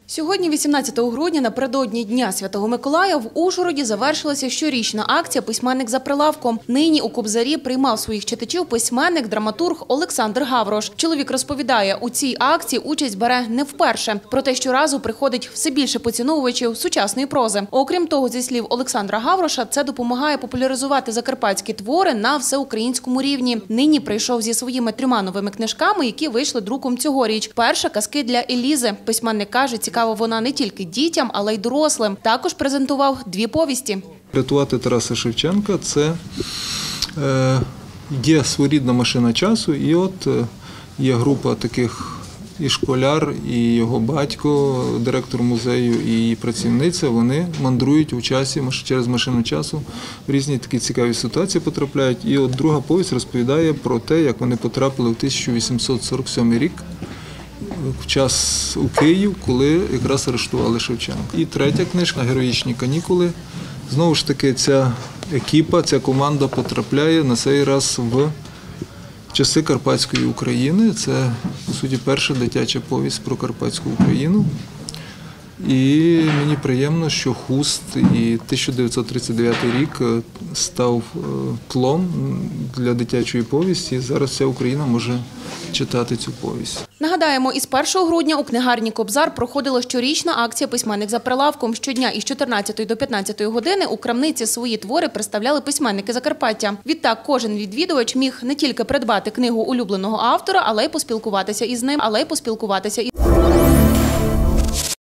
Сьогодні, 18 грудня, напередодні Дня Святого Миколая, в Ужгороді завершилася щорічна акція «Письменник за прилавком». Нині у Кобзарі приймав своїх читачів письменник, драматург Олександр Гаврош. Чоловік розповідає, у цій акції участь бере не вперше. Проте щоразу приходить все більше поціновувачів сучасної прози. Окрім того, зі слів Олександра Гавроша, це допомагає популяризувати закарпатські твори на всеукраїнському рівні. Нині прийшов зі своїми 3 новими книжками, які вийшли друком цьогоріч. Перша – «Казки для Елізи». Письменник каже, цікава вона не тільки дітям, але й дорослим. Також презентував 2 повісті. «Рятувати Тараса Шевченка» – це є своєрідна машина часу. І от є група таких, і школяр, і його батько, директор музею, і її працівниця. Вони мандрують у часі через машину часу, в різні такі цікаві ситуації потрапляють. І от друга повість розповідає про те, як вони потрапили в 1847 рік. В час у Київ, коли якраз арештували Шевченка. І третя книжка «Героїчні канікули». Знову ж таки, ця екіпа, ця команда потрапляє на цей раз в часи Карпатської України. Це, по суті, перша дитяча повість про Карпатську Україну. І мені приємно, що Хуст і 1939 рік став тлом для дитячої повісті. Зараз вся Україна може читати цю повість. Нагадаємо, із 1 грудня у книгарні «Кобзар» проходила щорічна акція «Письменник за прилавком». Щодня із 14 до 15 години у крамниці свої твори представляли письменники Закарпаття. Відтак кожен відвідувач міг не тільки придбати книгу улюбленого автора, але й поспілкуватися із ним,